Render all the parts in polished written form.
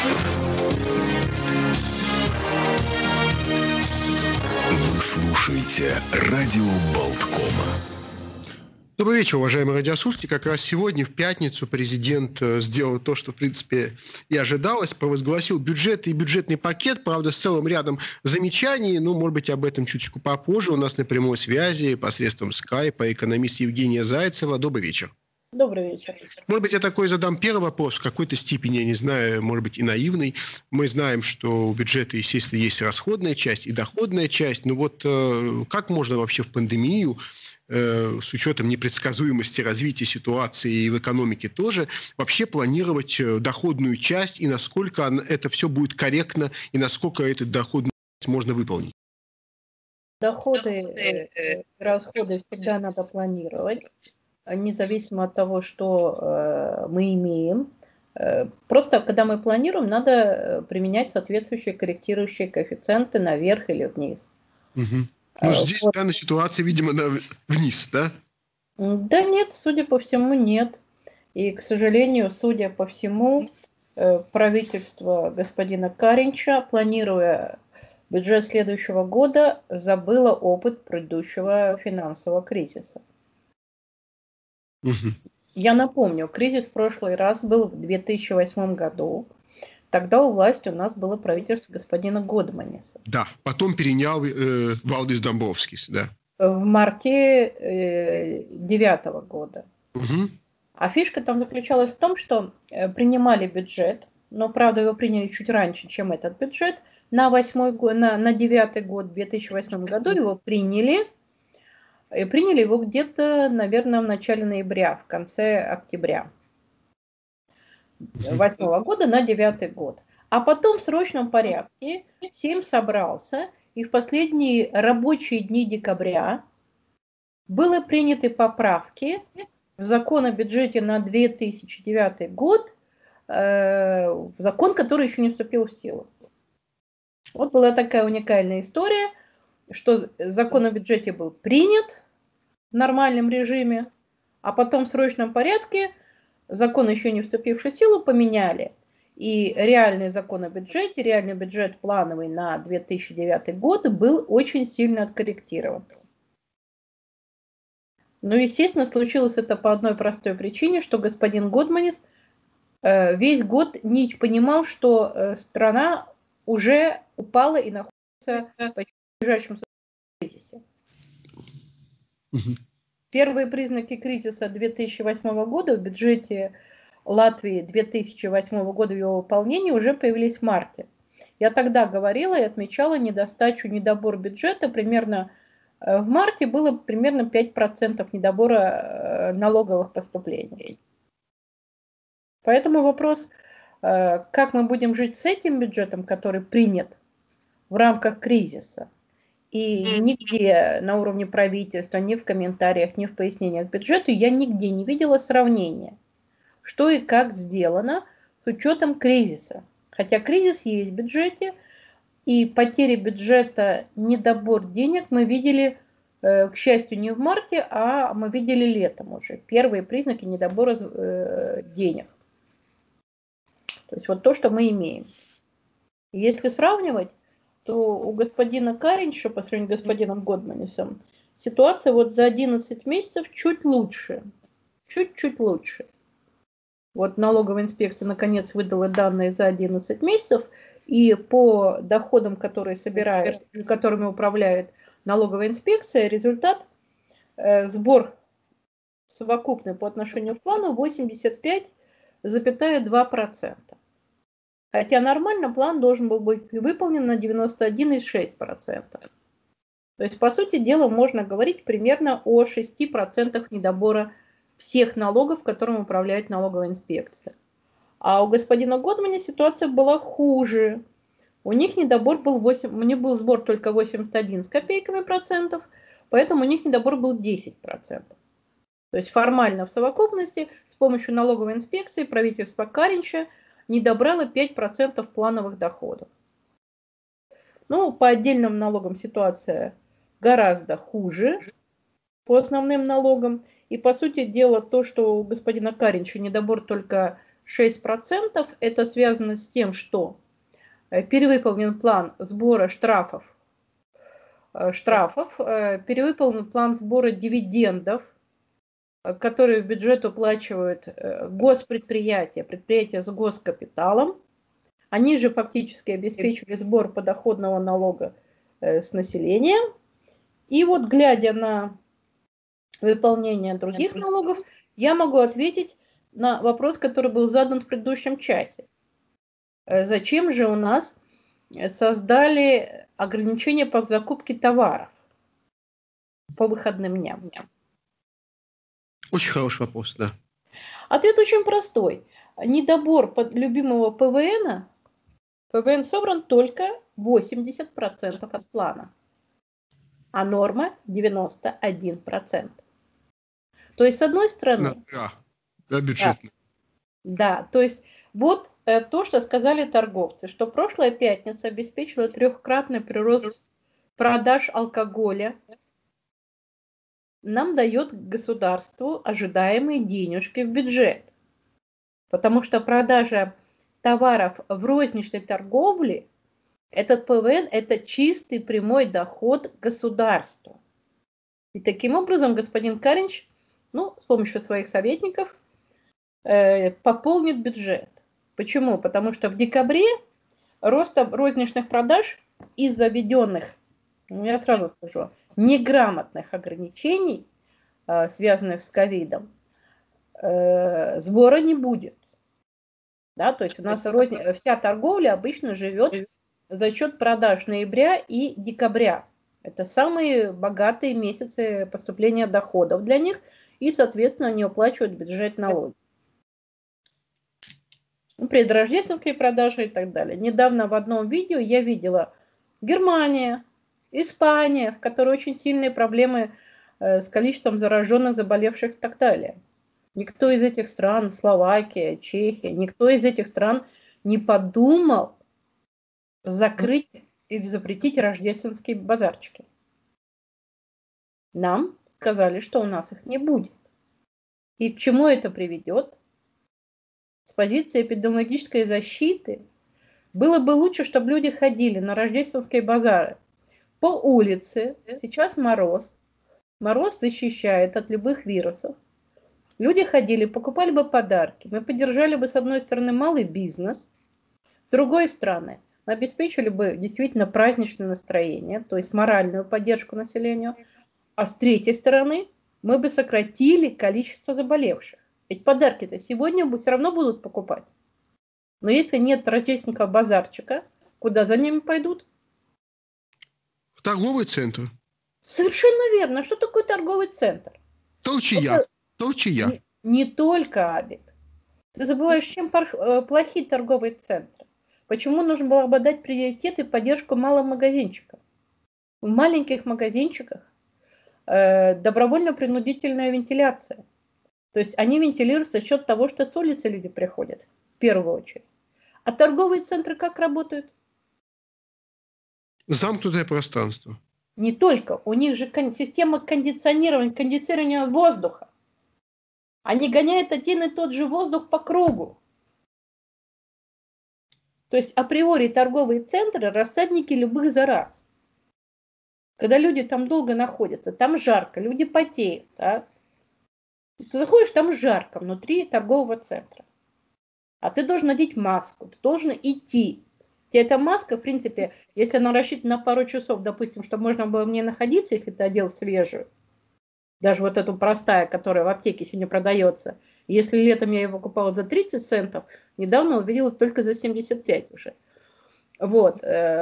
Вы слушаете радио Болткома. Добрый вечер, уважаемые радиослушатели. Как раз сегодня, в пятницу, президент сделал то, что, в принципе, и ожидалось. Провозгласил бюджет и бюджетный пакет, правда, с целым рядом замечаний. Ну, может быть, об этом чуточку попозже. У нас на прямой связи посредством скайпа экономист Евгения Зайцева. Добрый вечер. Добрый вечер. Может быть, я такой задам первый вопрос, в какой-то степени, я не знаю, может быть, и наивный. Мы знаем, что у бюджета, естественно, есть расходная часть и доходная часть. Но вот как можно вообще в пандемию, с учетом непредсказуемости развития ситуации и в экономике тоже, вообще планировать доходную часть и насколько это все будет корректно и насколько эту доходную часть можно выполнить? Доходы и расходы всегда надо планировать, независимо от того, что мы имеем. Просто, когда мы планируем, надо применять соответствующие корректирующие коэффициенты наверх или вниз. Угу. Ну, здесь вот. В данной ситуации, видимо, вниз, да? Да нет, судя по всему, нет. И, к сожалению, судя по всему, правительство господина Каринча, планируя бюджет следующего года, забыло опыт предыдущего финансового кризиса. Угу. Я напомню, кризис в прошлый раз был в 2008 году. Тогда у власти у нас было правительство господина Годманиса. Да, потом перенял Валдис Домбровскис, да. В марте 2009 года. Угу. А фишка там заключалась в том, что принимали бюджет, но, правда, его приняли чуть раньше, чем этот бюджет. На 2009 год, в 2008 году его приняли. И приняли его где-то, наверное, в начале ноября, в конце октября 2008 года на 2009 год. А потом в срочном порядке Сейм собрался, и в последние рабочие дни декабря были приняты поправки в закон о бюджете на 2009 год, в закон, который еще не вступил в силу. Вот была такая уникальная история, что закон о бюджете был принят в нормальном режиме, а потом в срочном порядке закон, еще не вступивший в силу, поменяли. И реальный закон о бюджете, реальный бюджет плановый на 2009 год был очень сильно откорректирован. Но, естественно, случилось это по одной простой причине, что господин Годманис весь год не понимал, что страна уже упала и находится в ближайшем кризисе. Первые признаки кризиса 2008 года в бюджете Латвии 2008 года в его выполнении уже появились в марте. Я тогда говорила и отмечала недобор бюджета. Примерно в марте было примерно 5% недобора налоговых поступлений. Поэтому вопрос, как мы будем жить с этим бюджетом, который принят в рамках кризиса. И нигде на уровне правительства, ни в комментариях, ни в пояснениях к бюджету я нигде не видела сравнения, что и как сделано с учетом кризиса. Хотя кризис есть в бюджете, и потери бюджета, недобор денег мы видели, к счастью, не в марте, а мы видели летом уже. Первые признаки недобора денег. То есть вот то, что мы имеем. Если сравнивать, то у господина Каринча по сравнению с господином Годманисом ситуация вот за 11 месяцев чуть лучше. Чуть-чуть лучше. Вот налоговая инспекция наконец выдала данные за 11 месяцев, и по доходам, которые собирает, которыми управляет налоговая инспекция, результат сбор совокупный по отношению к плану 85,2%. Хотя нормально план должен был быть выполнен на 91,6%. То есть, по сути дела, можно говорить примерно о 6% недобора всех налогов, которым управляет налоговая инспекция. А у господина Годмана ситуация была хуже. У них недобор был у них был сбор только 81 с копейками процентов, поэтому у них недобор был 10%. То есть формально в совокупности с помощью налоговой инспекции правительство Каринча не добрало 5% плановых доходов. Ну, по отдельным налогам ситуация гораздо хуже по основным налогам. И, по сути дела, то, что у господина Каринча недобор только 6%. Это связано с тем, что перевыполнен план сбора штрафов, перевыполнен план сбора дивидендов, которые в бюджет уплачивают госпредприятия, предприятия с госкапиталом. Они же фактически обеспечивали сбор подоходного налога с населения. И вот, глядя на выполнение других налогов, я могу ответить на вопрос, который был задан в предыдущем часе. Зачем же у нас создали ограничения по закупке товаров по выходным дням? Очень хороший вопрос, да. Ответ очень простой. Недобор любимого ПВН. ПВН собран только 80% от плана, а норма 91%. То есть, с одной стороны... Да, бюджетно. Да, то есть вот то, что сказали торговцы, что прошлая пятница обеспечила 3-кратный прирост продаж алкоголя, нам дает государству ожидаемые денежки в бюджет. Потому что продажа товаров в розничной торговле, этот ПВН, это чистый прямой доход государству. И таким образом господин Каринч, с помощью своих советников, пополнит бюджет. Почему? Потому что в декабре рост розничных продаж из-за введенных, я сразу скажу, неграмотных ограничений, связанных с ковидом, сбора не будет. Да, то есть у нас вся торговля обычно живет за счет продаж ноября и декабря. Это самые богатые месяцы поступления доходов для них, и, соответственно, они уплачивают бюджет налоги. Предрождественские продажи и так далее. Недавно в одном видео я видела Германия, Испания, в которой очень сильные проблемы с количеством зараженных, заболевших и так далее. Никто из этих стран, Словакия, Чехия, никто из этих стран не подумал закрыть или запретить рождественские базарчики. Нам сказали, что у нас их не будет. И к чему это приведет? С позиции эпидемиологической защиты было бы лучше, чтобы люди ходили на рождественские базары по улице. Сейчас мороз. Мороз защищает от любых вирусов. Люди ходили, покупали бы подарки. Мы поддержали бы, с одной стороны, малый бизнес. С другой стороны, мы обеспечили бы действительно праздничное настроение, то есть моральную поддержку населению. А с третьей стороны, мы бы сократили количество заболевших. Ведь подарки-то сегодня все равно будут покупать. Но если нет рождественского базарчика, куда за ними пойдут? В торговый центр. Совершенно верно. Что такое торговый центр? Толчья. Не только, Абик. Ты забываешь, чем плохие торговые центры. Почему нужно было бы дать приоритет и поддержку малым магазинчикам? В маленьких магазинчиках добровольно-принудительная вентиляция. То есть они вентилируются за счет того, что с улицы люди приходят, в первую очередь. А торговые центры как работают? Замкнутое пространство. Не только. У них же система кондиционирования воздуха. Они гоняют один и тот же воздух по кругу. То есть априори торговые центры – рассадники любых зараз. Когда люди там долго находятся, там жарко, люди потеют. Да? Ты заходишь, там жарко внутри торгового центра. А ты должен надеть маску, ты должен идти. Тебе эта маска, в принципе, если она рассчитана на пару часов, допустим, чтобы можно было в ней находиться, если ты одел свежую, даже вот эту простая, которая в аптеке сегодня продается. Если летом я ее покупала за 30 центов, недавно увидела только за 75 уже. Вот,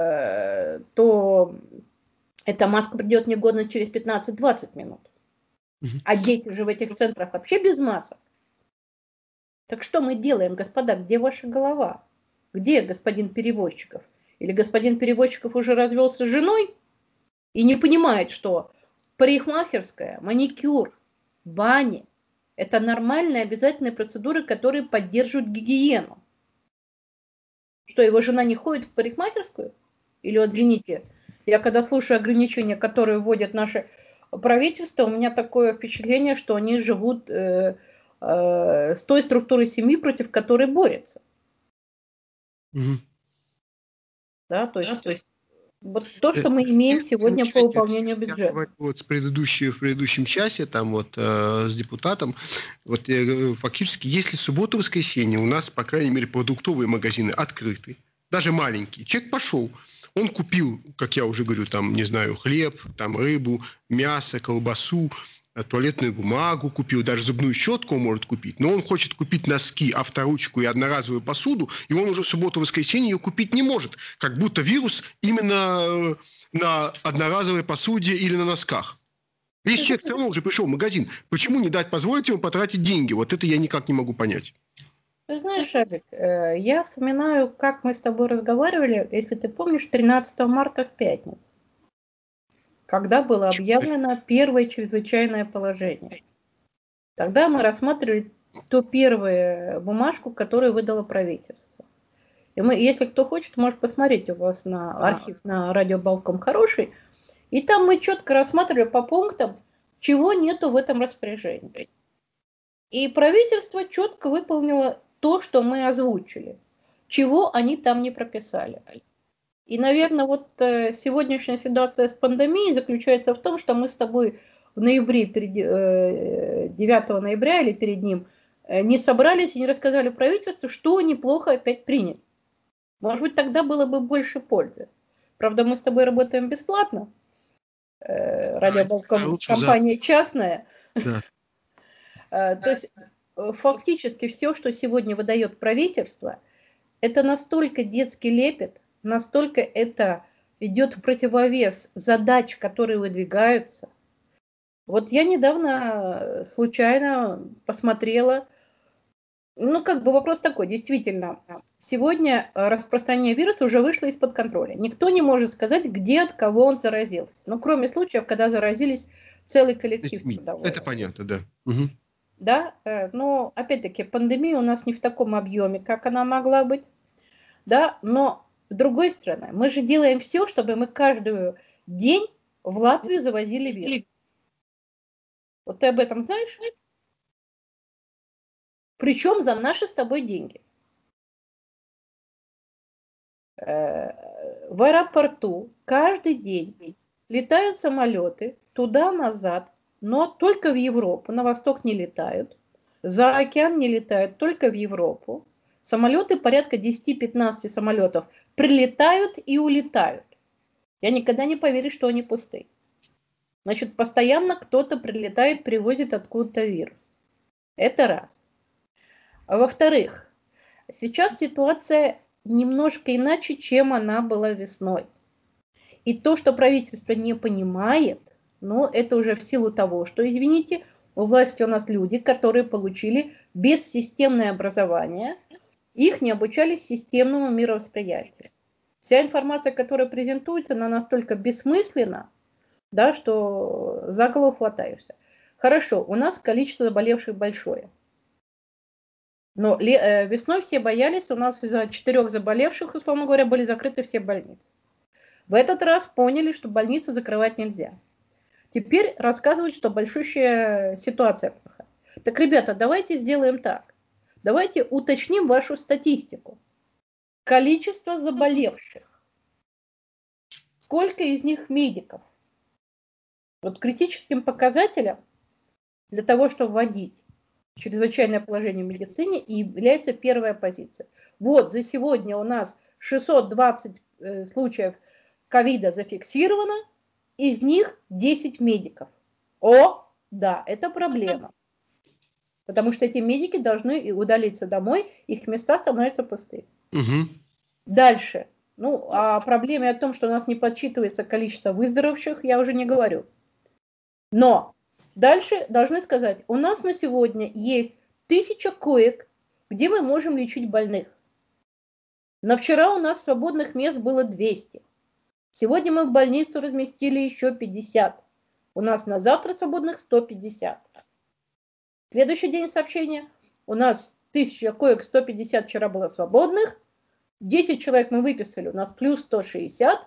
то эта маска придет негодно через 15-20 минут. А дети же в этих центрах вообще без масок. Так что мы делаем, господа? Где ваша голова? Где господин Перевозчиков? Или господин Перевозчиков уже развелся с женой и не понимает, что парикмахерская, маникюр, баня – это нормальные обязательные процедуры, которые поддерживают гигиену. Что, его жена не ходит в парикмахерскую? Или вот, извините, я когда слушаю ограничения, которые вводят наши правительство, у меня такое впечатление, что они живут с той структурой семьи, против которой борется. Да, то есть вот то, что мы имеем сегодня по выполнению бюджета. Я говорю вот в предыдущем часе там вот с депутатом, вот фактически, если суббота, воскресенье у нас, по крайней мере, продуктовые магазины открыты, даже маленькие, человек пошел, он купил, как я уже говорю, там, не знаю, хлеб, там, рыбу, мясо, колбасу, туалетную бумагу купил, даже зубную щетку он может купить, но он хочет купить носки, авторучку и одноразовую посуду, и он уже в субботу-воскресенье ее купить не может, как будто вирус именно на одноразовой посуде или на носках. Если человек все равно уже пришел в магазин, почему не дать позволить ему потратить деньги? Вот это я никак не могу понять. Ты знаешь, Алик, я вспоминаю, как мы с тобой разговаривали, если ты помнишь, 13 марта в пятницу, когда было объявлено первое чрезвычайное положение. Тогда мы рассматривали ту первую бумажку, которую выдало правительство. И мы, если кто хочет, может посмотреть, у вас на архив на Радио Болтком хороший. И там мы четко рассматривали по пунктам, чего нету в этом распоряжении. И правительство четко выполнило то, что мы озвучили, чего они там не прописали. И, наверное, вот сегодняшняя ситуация с пандемией заключается в том, что мы с тобой в ноябре, 9 ноября или перед ним, не собрались и не рассказали правительству, что они плохо опять приняли. Может быть, тогда было бы больше пользы. Правда, мы с тобой работаем бесплатно. Радио Болтком компания частная. Да. То есть фактически все, что сегодня выдает правительство, это настолько детский лепет, настолько это идет в противовес задач, которые выдвигаются. Вот я недавно случайно посмотрела, ну как бы вопрос такой, действительно, сегодня распространение вируса уже вышло из-под контроля. Никто не может сказать, где от кого он заразился. Ну кроме случаев, когда заразились целый коллектив трудовой. Это понятно, да. Угу. Да, но опять-таки пандемия у нас не в таком объеме, как она могла быть, да, но с другой стороны, мы же делаем все, чтобы мы каждый день в Латвию завозили вирус. Вот ты об этом знаешь? Причем за наши с тобой деньги. В аэропорту каждый день летают самолеты туда-назад, но только в Европу, на восток не летают, за океан не летают, только в Европу. Самолеты, порядка 10-15 самолетов, прилетают и улетают. Я никогда не поверю, что они пустые. Значит, постоянно кто-то прилетает, привозит откуда-то вирус. Это раз. А во-вторых, сейчас ситуация немножко иначе, чем она была весной. И то, что правительство не понимает, но это уже в силу того, что, извините, у власти у нас люди, которые получили бессистемное образование, их не обучали системному мировосприятию. Вся информация, которая презентуется, она настолько бессмысленна, да, что за голову хватаешься. Хорошо, у нас количество заболевших большое. Но весной все боялись, у нас из-за 4 заболевших, условно говоря, были закрыты все больницы. В этот раз поняли, что больницы закрывать нельзя. Теперь рассказывают, что большущая ситуация плохая. Так, ребята, давайте сделаем так. Давайте уточним вашу статистику. Количество заболевших. Сколько из них медиков? Вот критическим показателем для того, чтобы вводить чрезвычайное положение в медицине, является первая позиция. Вот за сегодня у нас 620 случаев ковида зафиксировано, из них 10 медиков. О, да, это проблема. Потому что эти медики должны удалиться домой, их места становятся пустыми. Угу. Дальше. Ну, о проблеме о том, что у нас не подсчитывается количество выздоровевших, я уже не говорю. Но дальше должны сказать, у нас на сегодня есть 1000 коек, где мы можем лечить больных. Но вчера у нас свободных мест было 200. Сегодня мы в больницу разместили еще 50. У нас на завтра свободных 150. Следующий день сообщения. У нас 1000 коек, 150 вчера было свободных. 10 человек мы выписали, у нас плюс 160.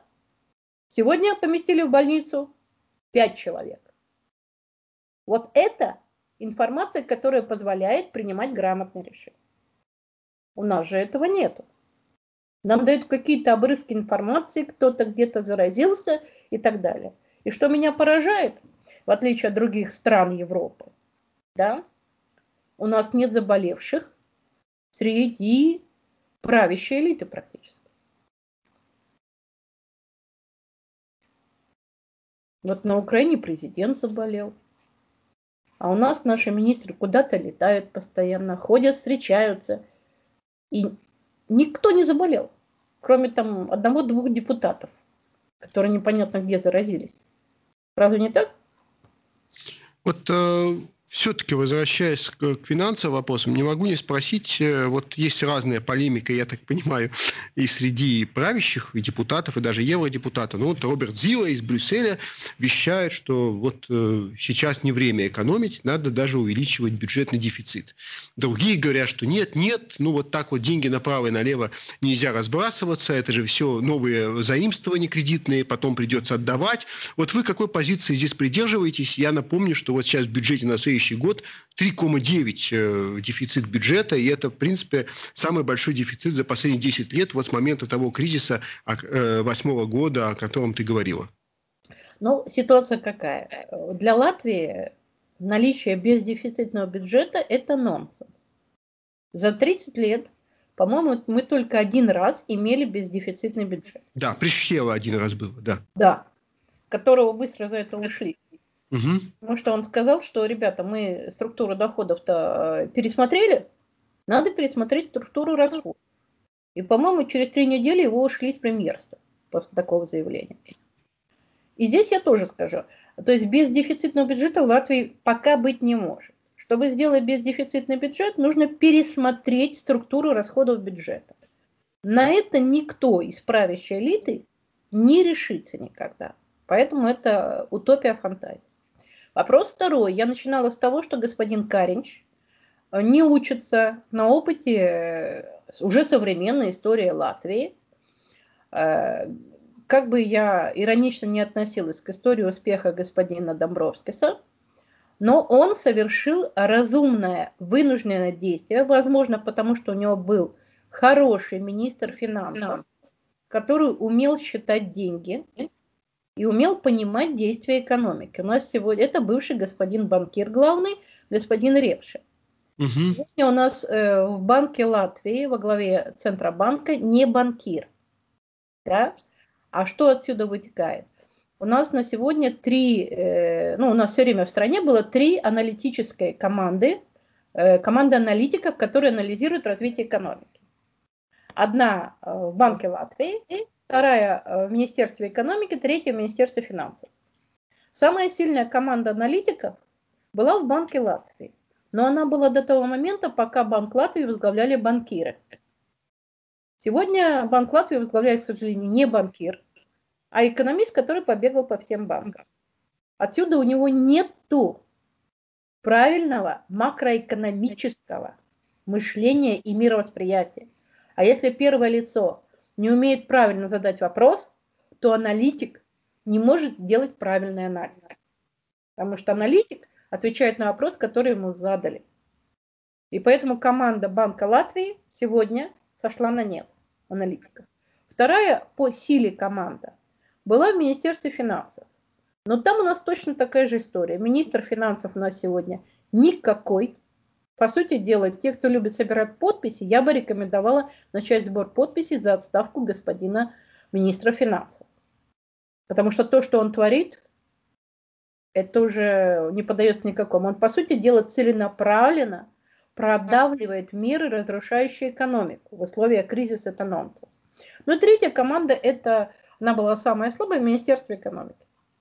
Сегодня поместили в больницу 5 человек. Вот это информация, которая позволяет принимать грамотные решения. У нас же этого нету. Нам дают какие-то обрывки информации, кто-то где-то заразился и так далее. И что меня поражает, в отличие от других стран Европы, да, у нас нет заболевших среди правящей элиты практически. Вот на Украине президент заболел, а у нас наши министры куда-то летают постоянно, ходят, встречаются, и никто не заболел, кроме там одного-двух депутатов, которые непонятно где заразились. Разве не так? Вот все-таки, возвращаясь к финансовым вопросам, не могу не спросить, вот есть разная полемика, я так понимаю, и среди правящих, и депутатов, и даже евродепутатов. Ну, вот Роберт Зила из Брюсселя вещает, что вот сейчас не время экономить, надо даже увеличивать бюджетный дефицит. Другие говорят, что нет, ну вот так вот деньги направо и налево нельзя разбрасываться, это же все новые заимствования кредитные, потом придется отдавать. Вот вы какой позиции здесь придерживаетесь? Я напомню, что вот сейчас в бюджете на следующий год 3,9 дефицит бюджета, и это, в принципе, самый большой дефицит за последние 10 лет, вот с момента того кризиса 2008 года, о котором ты говорила. Ну, ситуация какая? Для Латвии наличие бездефицитного бюджета – это нонсенс. За 30 лет, по-моему, мы только один раз имели бездефицитный бюджет. Да, при Шева один раз было, да. Да, которого быстро за это ушли. Угу. Потому что он сказал, что, ребята, мы структуру доходов-то пересмотрели, надо пересмотреть структуру расходов. И, по-моему, через 3 недели его ушли с премьерства после такого заявления. И здесь я тоже скажу, то есть бездефицитного бюджета в Латвии пока быть не может. Чтобы сделать бездефицитный бюджет, нужно пересмотреть структуру расходов бюджета. На это никто из правящей элиты не решится никогда. Поэтому это утопия, фантазия. Вопрос второй. Я начинала с того, что господин Каринч не учится на опыте уже современной истории Латвии. Как бы я иронично не относилась к истории успеха господина Домбровскиса, но он совершил разумное, вынужденное действие, возможно, потому что у него был хороший министр финансов, который умел считать деньги и умел понимать действия экономики. У нас сегодня это бывший господин банкир главный, господин Ревшин. Сегодня у нас в Банке Латвии во главе Центробанка не банкир. Да? А что отсюда вытекает? У нас на сегодня у нас все время в стране было 3 аналитические команды, команды аналитиков, которые анализируют развитие экономики. Одна в Банке Латвии, вторая в Министерстве экономики, третья в Министерстве финансов. Самая сильная команда аналитиков была в Банке Латвии, но она была до того момента, пока Банк Латвии возглавляли банкиры. Сегодня Банк Латвии возглавляет, к сожалению, не банкир, а экономист, который побегал по всем банкам. Отсюда у него нету правильного макроэкономического мышления и мировосприятия. А если первое лицо не умеет правильно задать вопрос, то аналитик не может сделать правильный анализ. Потому что аналитик отвечает на вопрос, который ему задали. И поэтому команда Банка Латвии сегодня сошла на нет аналитиков. Вторая по силе команда была в Министерстве финансов. Но там у нас точно такая же история. Министр финансов у нас сегодня никакой. По сути дела, те, кто любит собирать подписи, я бы рекомендовала начать сбор подписей за отставку господина министра финансов. Потому что то, что он творит, это уже не поддается никакому. Он, по сути дела, целенаправленно продавливает меры, разрушающие экономику. В условиях кризиса это нонсенс. Но третья команда, она была самая слабая в Министерстве экономики.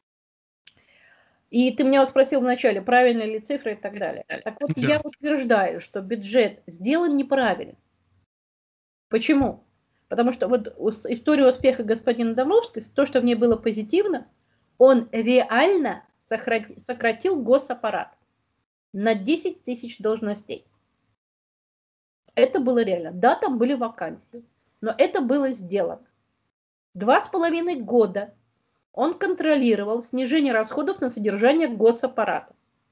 И ты меня вот спросил вначале, правильные ли цифры и так далее. Так вот, я утверждаю, что бюджет сделан неправильно. Почему? Потому что вот история успеха господина Домбровского, то, что в ней было позитивно, он реально сократил госаппарат на 10 тысяч должностей. Это было реально. Да, там были вакансии, но это было сделано. 2,5 года он контролировал снижение расходов на содержание госаппарата.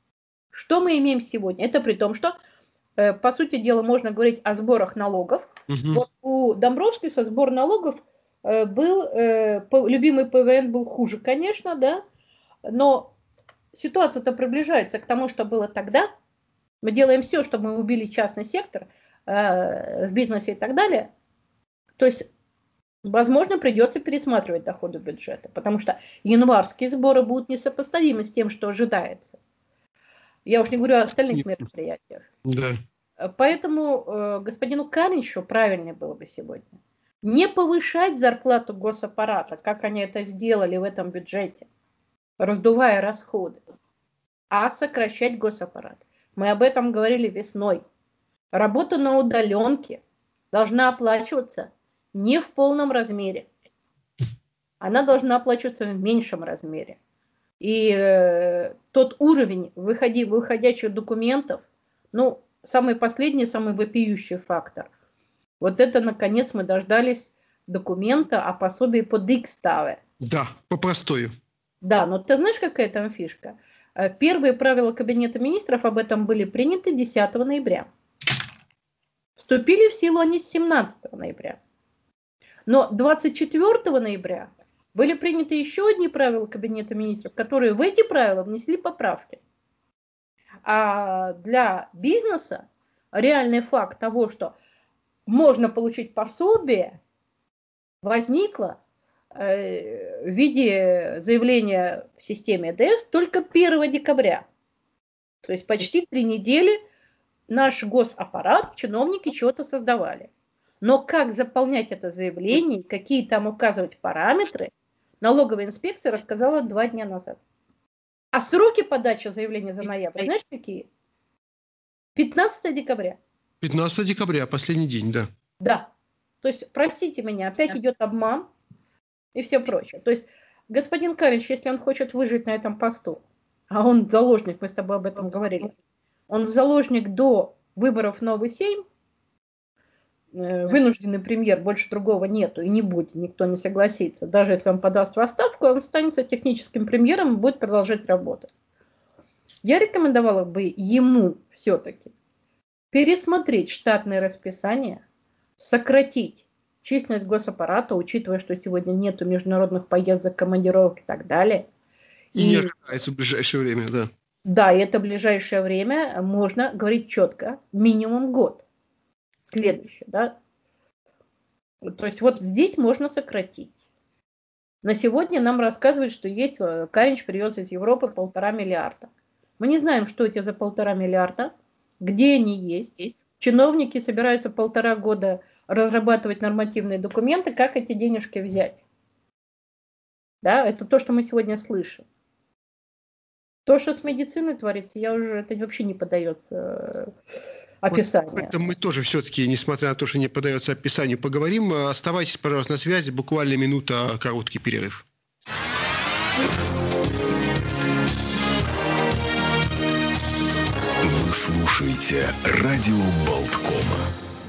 Что мы имеем сегодня? Это при том, что, по сути дела, можно говорить о сборах налогов. Вот у Домбровскиса сбор налогов был, любимый ПВН был хуже, конечно, да, но ситуация-то приближается к тому, что было тогда. Мы делаем все, чтобы мы убили частный сектор в бизнесе и так далее. То есть, возможно, придется пересматривать доходы бюджета, потому что январские сборы будут несопоставимы с тем, что ожидается. Я уж не говорю о остальных мероприятиях. Да. Поэтому господину Каринчу правильнее было бы сегодня не повышать зарплату госаппарата, как они это сделали в этом бюджете, раздувая расходы, а сокращать госаппарат. Мы об этом говорили весной. Работа на удаленке должна оплачиваться не в полном размере. Она должна оплачиваться в меньшем размере. И тот уровень выходящих документов, ну, самый последний, самый вопиющий фактор. Вот это, наконец, мы дождались документа о пособии по дикставе. Да, по-простою. Да, но ты знаешь, какая там фишка? Первые правила Кабинета министров об этом были приняты 10 ноября. Вступили в силу они с 17 ноября. Но 24 ноября были приняты еще одни правила Кабинета министров, которые в эти правила внесли поправки. А для бизнеса реальный факт того, что можно получить пособие, возникло в виде заявления в системе ЭДС только 1 декабря. То есть почти 3 недели наш госаппарат, чиновники чего-то создавали. Но как заполнять это заявление, какие там указывать параметры, налоговая инспекция рассказала 2 дня назад. А сроки подачи заявления за ноябрь, знаешь, какие? 15 декабря. 15 декабря, последний день, да. Да. То есть, простите меня, опять идет обман и все прочее. То есть, господин Каринч, если он хочет выжить на этом посту, а он заложник, мы с тобой об этом говорили, он заложник до выборов в новый Сейм, вынужденный премьер, больше другого нету и не будет, никто не согласится. Даже если он подаст в отставку, он останется техническим премьером и будет продолжать работать. Я рекомендовала бы ему все-таки пересмотреть штатное расписание, сократить численность госаппарата, учитывая, что сегодня нету международных поездок, командировок и так далее. И не ожидается в ближайшее время, да. Да, и это ближайшее время можно говорить четко, минимум год. Следующее, да. То есть вот здесь можно сократить. На сегодня нам рассказывают, что есть, Каринч привез из Европы 1,5 миллиарда. Мы не знаем, что эти за 1,5 миллиарда, где они есть. Чиновники собираются 1,5 года разрабатывать нормативные документы, как эти денежки взять. Да, это то, что мы сегодня слышим. То, что с медициной творится, это вообще не поддается описанию. Вот это мы тоже все-таки, несмотря на то, что не поддается описанию, поговорим. Оставайтесь, пожалуйста, на связи. Буквально минута, короткий перерыв. Вы слушаете радио Болткома.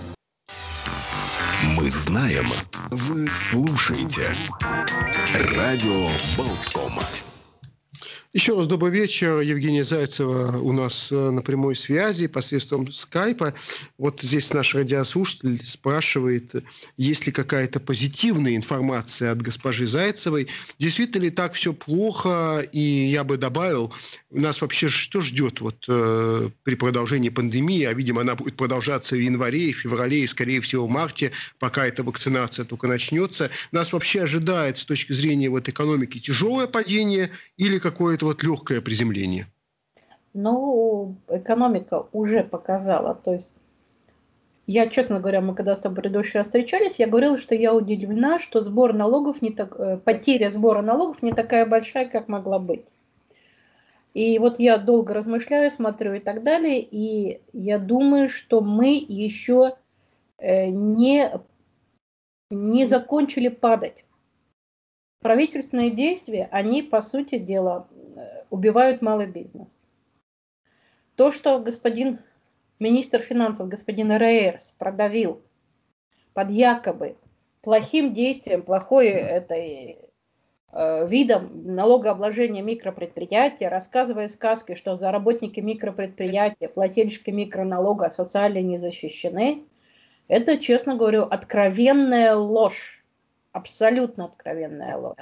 Мы знаем, вы слушаете радио Болткома. Еще раз добрый вечер. Евгения Зайцева у нас на прямой связи посредством скайпа. Вот здесь наш радиослушатель спрашивает, есть ли какая-то позитивная информация от госпожи Зайцевой. Действительно ли так все плохо? И я бы добавил, нас вообще что ждет при продолжении пандемии? А, видимо, она будет продолжаться в январе, феврале и, скорее всего, в марте, пока эта вакцинация только начнется. Нас вообще ожидает с точки зрения экономики тяжелое падение или какое-то легкое приземление? Ну, экономика уже показала. То есть я, честно говоря, мы когда с тобой в предыдущий раз встречались, я говорила, что я удивлена, что сбор налогов потеря сбора налогов не такая большая, как могла быть. И вот я долго размышляю, смотрю и так далее, и я думаю, что мы еще не закончили падать. Правительственные действия, они, по сути дела, убивают малый бизнес. То, что господин министр финансов, господин Рейерс, продавил под якобы плохим действием, плохой этой видом налогообложения микропредприятия, рассказывая сказки, что за работники микропредприятия, плательщики микроналога социально не защищены, это, честно говорю, откровенная ложь. Абсолютно откровенная ложь.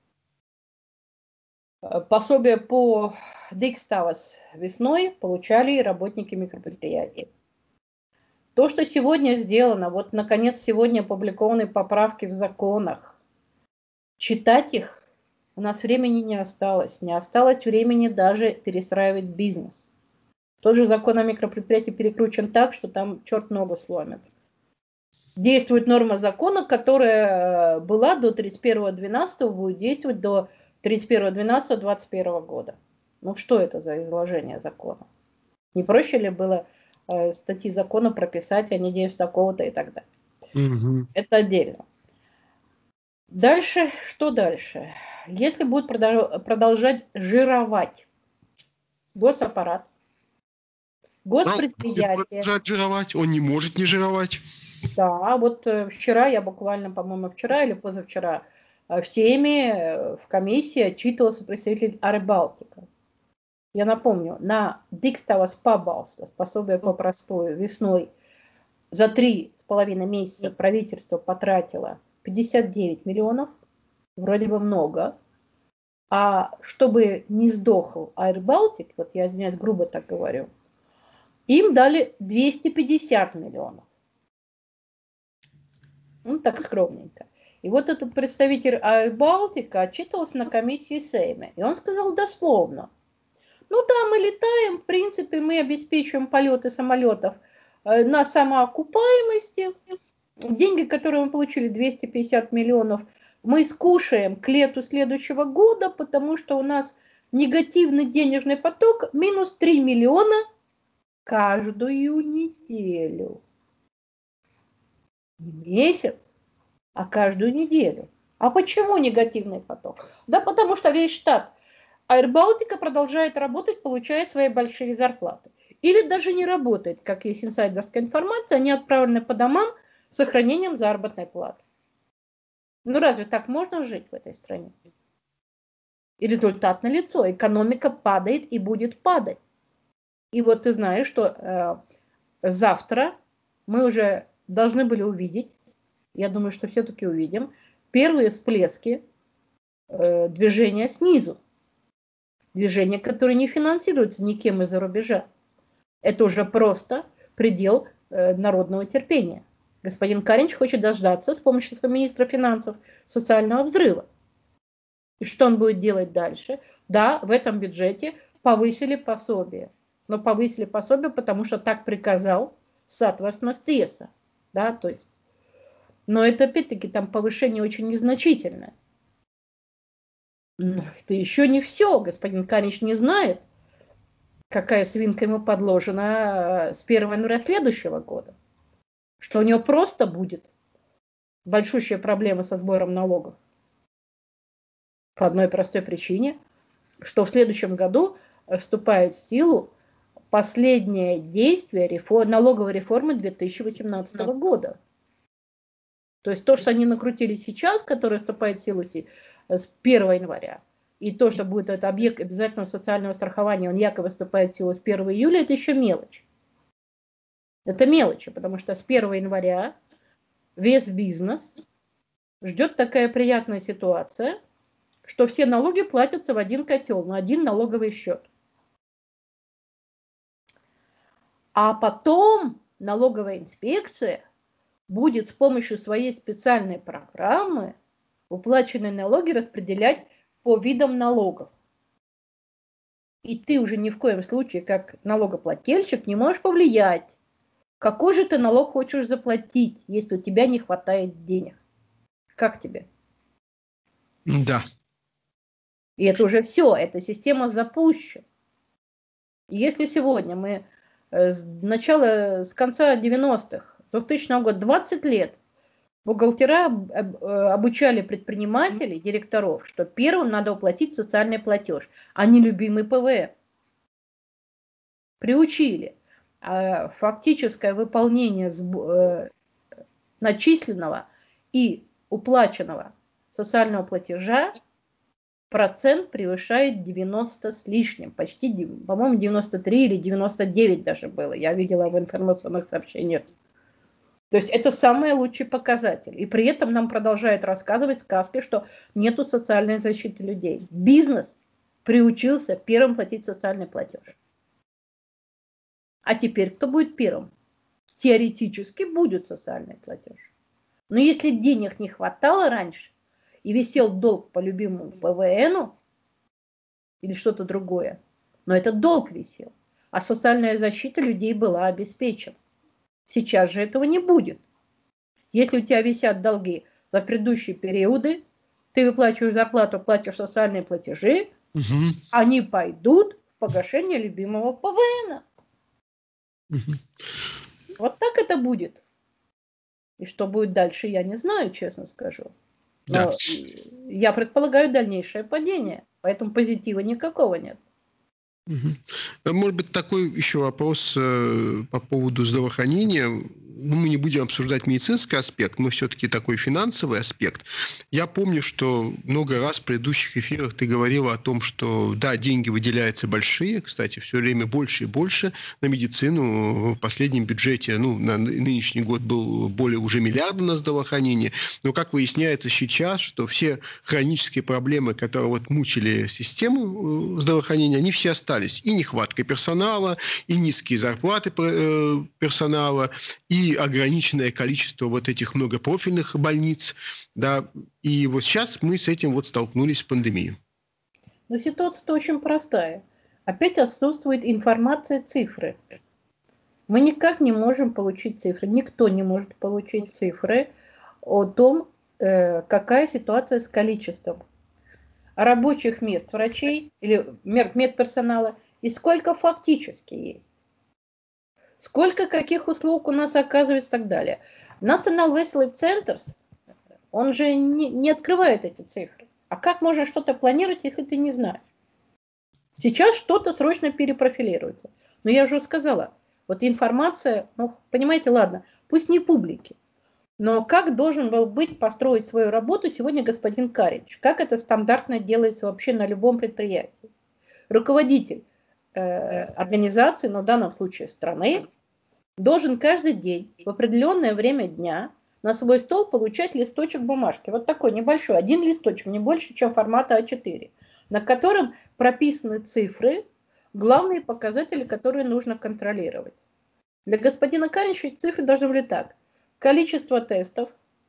Пособие по Дикставас весной получали и работники микропредприятий. То, что сегодня сделано, вот, наконец, сегодня опубликованы поправки в законах, читать их у нас времени не осталось. Не осталось времени даже перестраивать бизнес. Тот же закон о микропредприятии перекручен так, что там черт ногу сломит. Действует норма закона, которая была до 31.12, будет действовать до 31.12.2021 года. Ну что это за изложение закона? Не проще ли было статьи закона прописать, они действуют такого-то и так далее? Угу. Это отдельно. Дальше, что дальше? Если будет продолжать жировать госаппарат, госпредприятие... Продолжать жировать, он не может не жировать. Да, вот вчера, я буквально, по-моему, вчера или позавчера в Сейме, в комиссии отчитывался представитель Арбалтика. Я напомню, на Дикставас пабалста, пособие по простою, весной за 3,5 месяца правительство потратило 59 миллионов, вроде бы много. А чтобы не сдохл Air-Baltic, вот я, извиняюсь, грубо так говорю, им дали 250 миллионов. Ну, так скромненько. И вот этот представитель Air-Baltic отчитывался на комиссии Сейма. И он сказал дословно: ну да, мы летаем, в принципе, мы обеспечиваем полеты самолетов на самоокупаемости. Деньги, которые мы получили, 250 миллионов, мы скушаем к лету следующего года, потому что у нас негативный денежный поток минус 3 миллиона каждую неделю. Не месяц, а каждую неделю. А почему негативный поток? Да потому что весь штат Air-Baltica продолжает работать, получая свои большие зарплаты. Или даже не работает, как есть инсайдерская информация, они отправлены по домам с сохранением заработной платы. Ну разве так можно жить в этой стране? И результат налицо. Экономика падает и будет падать. И вот ты знаешь, что завтра мы уже должны были увидеть, я думаю, что все-таки увидим, первые всплески движения снизу. Движение, которое не финансируется никем из-за рубежа. Это уже просто предел народного терпения. Господин Каринч хочет дождаться с помощью своего министра финансов социального взрыва. И что он будет делать дальше? Да, в этом бюджете повысили пособие. Но повысили пособие, потому что так приказал Сатварс Мастеса. Да, то есть. Но это опять-таки там повышение очень незначительное. Но это еще не все. Господин Каринч не знает, какая свинка ему подложена с 1 января следующего года. Что у него просто будет большущая проблема со сбором налогов. По одной простой причине, что в следующем году вступает в силу последнее действие налоговой реформы 2018 года. То есть то, что они накрутили сейчас, которое вступает в силу с 1 января, и то, что будет этот объект обязательного социального страхования, он якобы вступает в силу с 1 июля, это еще мелочь. Это мелочи, потому что с 1 января весь бизнес ждет такая приятная ситуация, что все налоги платятся в один котел, на один налоговый счет. А потом налоговая инспекция будет с помощью своей специальной программы уплаченные налоги распределять по видам налогов. И ты уже ни в коем случае, как налогоплательщик, не можешь повлиять, какой же ты налог хочешь заплатить, если у тебя не хватает денег. Как тебе? Да. И это уже все, эта система запущена. И если сегодня мы с конца 90-х, 2000 года, 20 лет, бухгалтера обучали предпринимателей, директоров, что первым надо уплатить социальный платеж, а не любимый ПВР. Приучили. А фактическое выполнение начисленного и уплаченного социального платежа процент превышает 90 с лишним, почти, по-моему, 93 или 99 даже было, я видела в информационных сообщениях. То есть это самый лучший показатель. И при этом нам продолжают рассказывать сказки, что нету социальной защиты людей. Бизнес приучился первым платить социальный платеж. А теперь кто будет первым? Теоретически будет социальный платеж. Но если денег не хватало раньше, и висел долг по любимому ПВНу или что-то другое, но этот долг висел, а социальная защита людей была обеспечена. Сейчас же этого не будет. Если у тебя висят долги за предыдущие периоды, ты выплачиваешь зарплату, платишь социальные платежи, они пойдут в погашение любимого ПВНа. Вот так это будет. И что будет дальше, я не знаю, честно скажу. Но я предполагаю дальнейшее падение, поэтому позитива никакого нет. Может быть, такой еще вопрос по поводу здравоохранения. Мы не будем обсуждать медицинский аспект, но все-таки такой финансовый аспект. Я помню, что много раз в предыдущих эфирах ты говорила о том, что, да, деньги выделяются большие, кстати, все время больше и больше на медицину. В последнем бюджете, на нынешний год был более уже миллиарда на здравоохранение. Но, как выясняется сейчас, что все хронические проблемы, которые мучили систему здравоохранения, они все остались. И нехватка персонала, и низкие зарплаты персонала, и ограниченное количество этих многопрофильных больниц, да, и сейчас мы с этим столкнулись в пандемию. Но ситуация-то очень простая. Опять отсутствует информация, цифры. Мы никак не можем получить цифры, никто не может получить цифры о том, какая ситуация с количеством рабочих мест врачей или медперсонала и сколько фактически есть. Сколько каких услуг у нас оказывается и так далее. National Wrestling Centers, он же не открывает эти цифры. А как можно что-то планировать, если ты не знаешь? Сейчас что-то срочно перепрофилируется. Но я уже сказала, информация, понимаете, ладно, пусть не публики, но как должен был построить свою работу сегодня господин Каринч? Как это стандартно делается вообще на любом предприятии? Руководитель организации, но в данном случае страны, должен каждый день в определенное время дня на свой стол получать листочек бумажки. Вот такой небольшой, один листочек, не больше, чем формата А4, на котором прописаны цифры, главные показатели, которые нужно контролировать. Для господина Каринча цифры должны быть так. Количество тестов,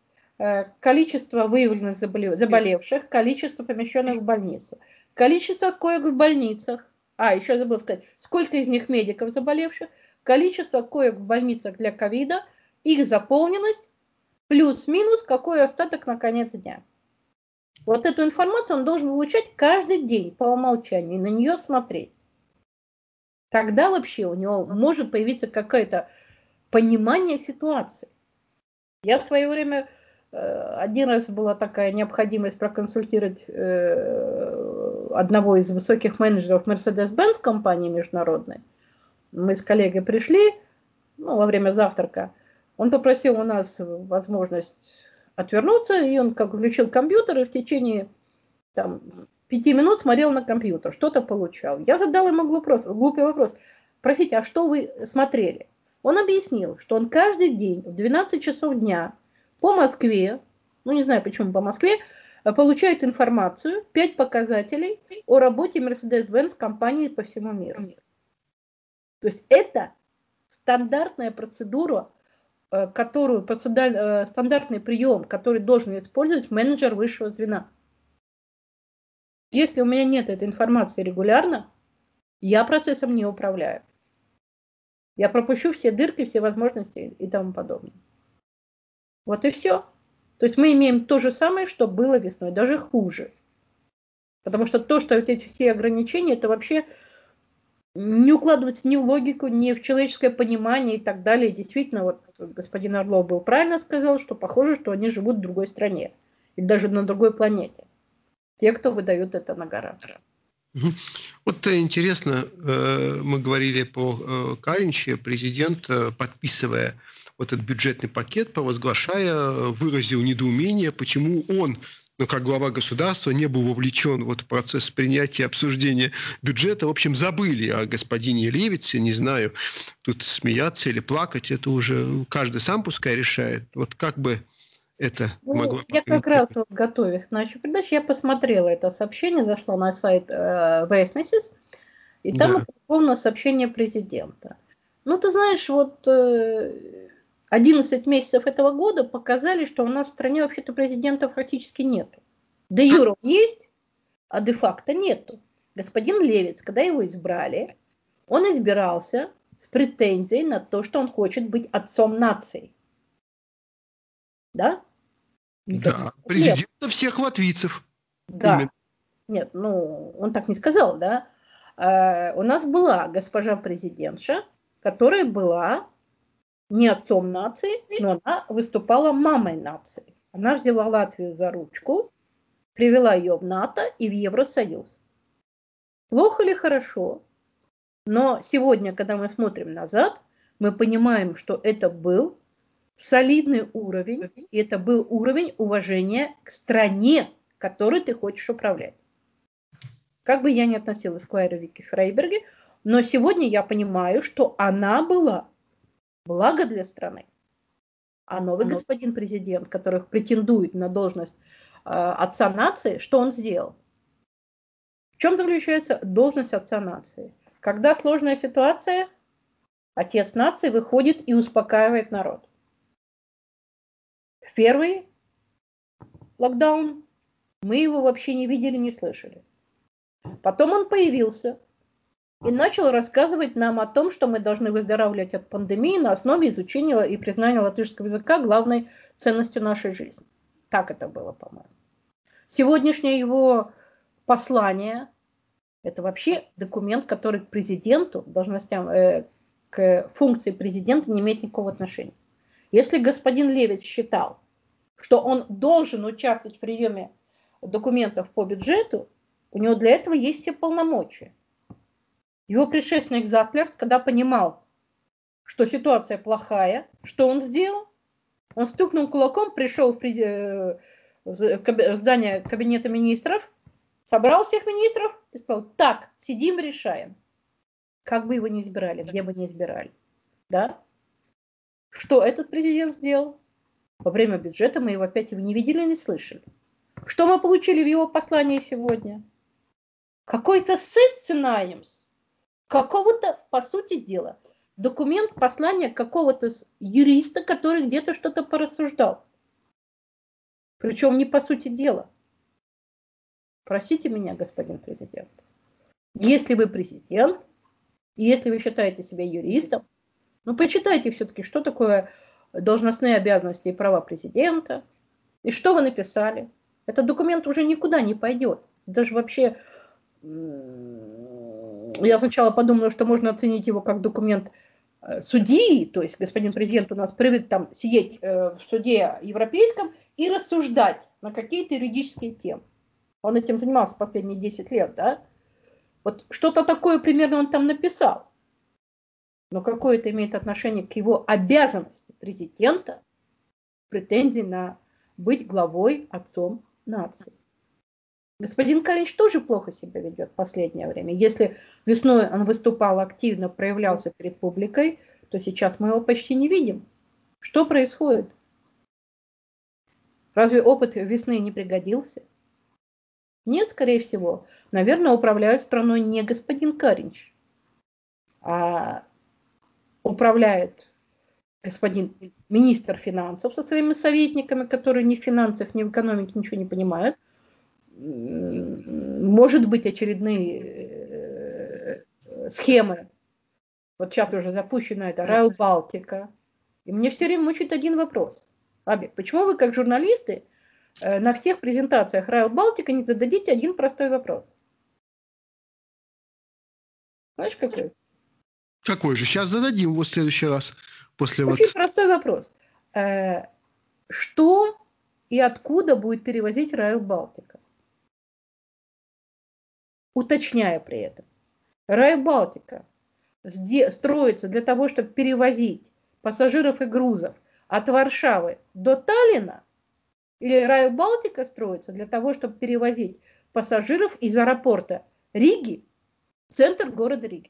количество выявленных заболевших, количество помещенных в больницу, количество коек в больницах, еще забыл сказать, сколько из них медиков заболевших, количество коек в больницах для ковида, их заполненность, плюс-минус, какой остаток на конец дня. Эту информацию он должен получать каждый день по умолчанию и на нее смотреть. Тогда вообще у него может появиться какое-то понимание ситуации. Я в свое время, один раз была такая необходимость проконсультировать одного из высоких менеджеров Mercedes-Benz компании международной. Мы с коллегой пришли, во время завтрака. Он попросил у нас возможность отвернуться, и он включил компьютер и в течение 5 минут смотрел на компьютер, что-то получал. Я задал ему глупый вопрос. Простите, а что вы смотрели? Он объяснил, что он каждый день в 12 часов дня по Москве, не знаю почему по Москве, получает информацию, 5 показателей о работе Mercedes-Benz компании по всему миру. То есть это стандартная процедура, стандартный прием, который должен использовать менеджер высшего звена. Если у меня нет этой информации регулярно, я процессом не управляю. Я пропущу все дырки, все возможности и тому подобное. И все. То есть мы имеем то же самое, что было весной, даже хуже. Потому что то, что эти все ограничения, это вообще не укладывается ни в логику, ни в человеческое понимание и так далее. Действительно, господин Орлов правильно сказал, что похоже, что они живут в другой стране. Или даже на другой планете. Те, кто выдают это на гора. Интересно, мы говорили по Каринчу, президент, подписывая этот бюджетный пакет, провозглашая, выразил недоумение, почему он но как глава государства не был вовлечен в процесс принятия и обсуждения бюджета. В общем, забыли о господине Левице, не знаю, тут смеяться или плакать, это уже каждый сам пускай решает. Вот как бы это могло... Я как раз готовясь к нашей передаче, я посмотрела это сообщение, зашла на сайт Westnesses, и там опубликовано сообщение президента. Ну, ты знаешь, 11 месяцев этого года показали, что у нас в стране вообще-то президента практически нету. Де юре есть, а де-факто нету. Господин Левиц, когда его избрали, он избирался с претензией на то, что он хочет быть отцом нации. Да? Да, президента всех латвийцев. Да. Именно. Нет, он так не сказал, да. У нас была госпожа президентша, которая была не отцом нации, но она выступала мамой нации. Она взяла Латвию за ручку, привела ее в НАТО и в Евросоюз. Плохо или хорошо? Но сегодня, когда мы смотрим назад, мы понимаем, что это был солидный уровень, и это был уровень уважения к стране, которой ты хочешь управлять. Как бы я ни относилась к Лайре Вики Фрейберге, но сегодня я понимаю, что она была благо для страны. А новый господин президент, который претендует на должность отца нации, что он сделал? В чем заключается должность отца нации? Когда сложная ситуация, отец нации выходит и успокаивает народ. В первый локдаун мы его вообще не видели, не слышали. Потом он появился и начал рассказывать нам о том, что мы должны выздоравливать от пандемии на основе изучения и признания латышского языка главной ценностью нашей жизни. Так это было, по-моему. Сегодняшнее его послание – это вообще документ, который к президенту, должностям, к функции президента не имеет никакого отношения. Если господин Левиц считал, что он должен участвовать в приеме документов по бюджету, у него для этого есть все полномочия. Его предшественник Затлерс, когда понимал, что ситуация плохая, что он сделал? Он стукнул кулаком, пришел в здание кабинета министров, собрал всех министров и сказал: так, сидим, решаем. Как бы его ни избирали, где бы ни избирали. Да? Что этот президент сделал? Во время бюджета мы его опять не видели, не слышали. Что мы получили в его послании сегодня? Какой-то сценариемс. Какого-то, по сути дела, документ послания какого-то юриста, который где-то что-то порассуждал. Причем не по сути дела. Простите меня, господин президент. Если вы президент, и если вы считаете себя юристом, почитайте все-таки, что такое должностные обязанности и права президента, и что вы написали. Этот документ уже никуда не пойдет. Даже вообще... Я сначала подумала, что можно оценить его как документ судьи, то есть господин президент у нас привык там сидеть в суде европейском и рассуждать на какие-то юридические темы. Он этим занимался последние 10 лет, да? Вот что-то такое примерно он там написал. Но какое это имеет отношение к его обязанности президента, претензии на быть главой, отцом нации? Господин Каринч тоже плохо себя ведет в последнее время. Если весной он выступал активно, проявлялся перед публикой, то сейчас мы его почти не видим. Что происходит? Разве опыт весны не пригодился? Нет, скорее всего. Наверное, управляет страной не господин Каринч, а управляет господин министр финансов со своими советниками, которые ни в финансах, ни в экономике ничего не понимают. Может быть, очередные схемы. Вот сейчас уже запущена это Rail Baltica. И мне все время мучает один вопрос. Аби, почему вы, как журналисты, на всех презентациях Rail Baltica не зададите один простой вопрос? Знаешь, какой? Какой же? Сейчас зададим его в следующий раз. Очень простой вопрос. Что и откуда будет перевозить Rail Baltica? Уточняя при этом, Rail Baltica строится для того, чтобы перевозить пассажиров и грузов от Варшавы до Таллина, Или Rail Балтика строится для того, чтобы перевозить пассажиров из аэропорта Риги в центр города Риги?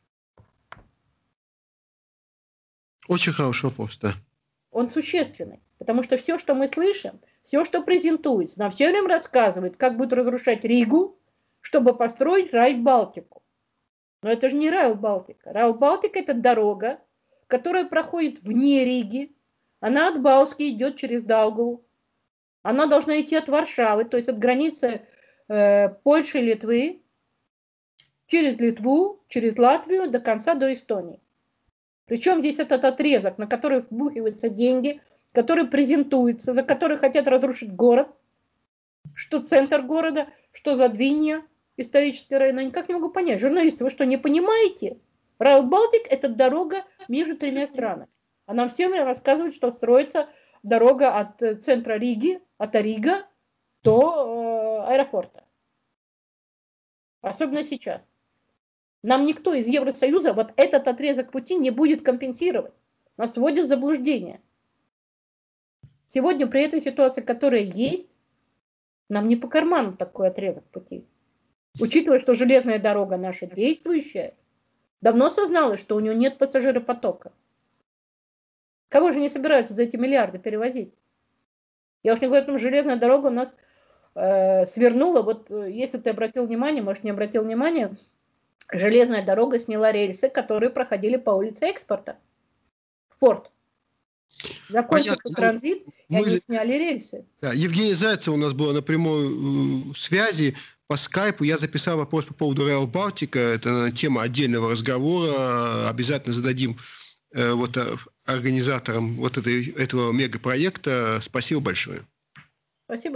Очень хороший вопрос, да. Он существенный, потому что все, что мы слышим, все, что презентуется, нам все время рассказывают, как будут разрушать Ригу, чтобы построить Rail Балтику. Но это же не Rail Балтика. Rail Балтика – это дорога, которая проходит вне Риги. Она от Бауски идет через Даугаву. Она должна идти от Варшавы, то есть от границы Польши и Литвы, через Литву, через Латвию до конца до Эстонии. Причем здесь этот отрезок, на который вбухиваются деньги, который презентуется, за который хотят разрушить город, что центр города, что Задвинья, исторический район. Я никак не могу понять. Журналисты, вы что, не понимаете? Rail Балтик – это дорога между тремя странами. А нам всем рассказывают, что строится дорога от центра Риги, от Рига до аэропорта. Особенно сейчас. Нам никто из Евросоюза вот этот отрезок пути не будет компенсировать. Нас вводят в заблуждение. Сегодня при этой ситуации, которая есть, нам не по карману такой отрезок пути. Учитывая, что железная дорога наша действующая, давно созналась, что у нее нет пассажиропотока. Кого же не собираются за эти миллиарды перевозить? Я уж не говорю о том, что железная дорога у нас свернула. Вот если ты обратил внимание, может не обратил внимания, железная дорога сняла рельсы, которые проходили по улице Экспорта в порт. Закончился транзит, и они сняли рельсы. Да, Евгений Зайцев у нас был на прямой связи по скайпу. Я записал вопрос по поводу Rail Балтика. Это тема отдельного разговора. Обязательно зададим организаторам этого мегапроекта. Спасибо большое. Спасибо.